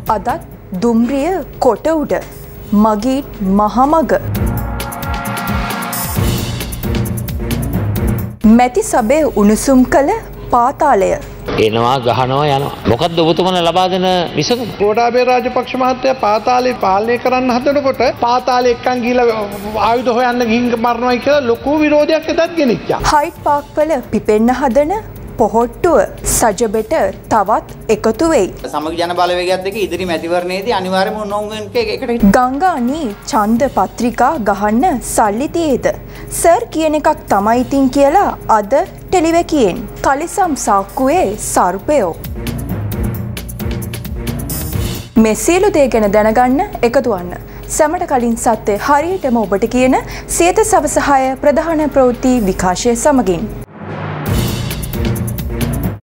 අදත් දුම්රිය කොට උඩ මගීන් මහමග මැති සබේ උණුසුම් කළ පාතාලය එනවා ගහනවා යනවා. මොකද්ද ඔබතුමලා ලබා දෙන විසඳුම? ගෝඨාභය රාජපක්ෂ මහත්තයා පාතාලේ පාලනය කරන්න හදනකොට පාතාලේ එක්කන් ගිහලා ආයුධ හොයන්න ගිහින් මරනවායි කියලා ලොකු විරෝධයක් එදත් ගෙනිච්චා. හයිඩ් පාක් වල පිපෙන්න හදන පොහොට්ටුව සජබෙට තවත් එකතු වෙයි. සමගි ජන බලවේගයත් එක්ක ඉදිරි මැතිවරණයේදී අනිවාර්යයෙන්ම උන්වහන්සේට එකට ගංගානී ඡන්ද පත්‍රිකා ගහන්න සල්ලි තියේද? සර් කියන එකක් තමයි ඉතින් කියලා අද ටෙලිවැකියෙන් කලිසම් සාක්කුවේ සර්පයෝ. මේ සියලු දේ ගැන දැනගන්න එකතු වන්න. සැමට කලින් සත්‍ය හරියටම ඔබට කියන සියත සවස 6 ප්‍රධාන ප්‍රවෘත්ති විකාශය සමගින්